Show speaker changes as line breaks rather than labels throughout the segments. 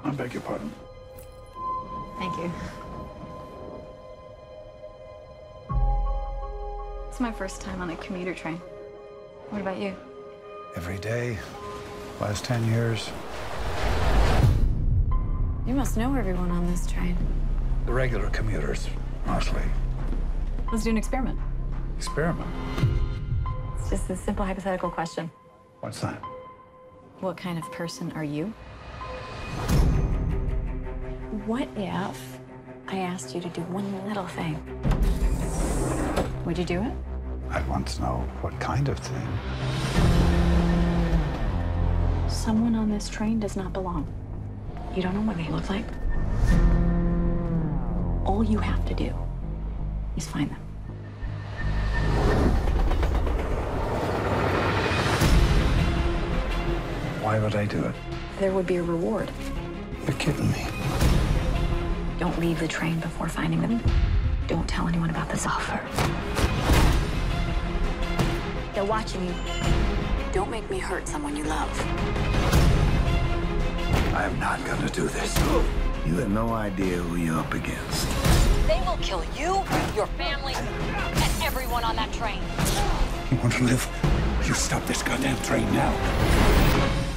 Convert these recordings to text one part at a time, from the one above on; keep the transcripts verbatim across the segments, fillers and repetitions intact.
I beg your pardon.
Thank you. It's my first time on a commuter train. What about you?
Every day, last ten years.
You must know everyone on this train.
The regular commuters, mostly.
Let's do an experiment.
Experiment?
It's just a simple hypothetical question.
What's that?
What kind of person are you? What if I asked you to do one little thing? Would you do it?
I'd want to know what kind of thing.
Someone on this train does not belong. You don't know what they look like? All you have to do is find them.
Why would I do it?
There would be a reward.
You're kidding me.
Don't leave the train before finding them. Don't tell anyone about this offer. They're watching you. Don't make me hurt someone you love.
I am not gonna do this.
You have no idea who you're up against.
They will kill you, your family, and everyone on that train.
You want to live? You stop this goddamn train now.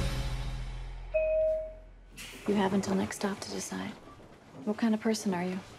You have until next stop to decide. What kind of person are you?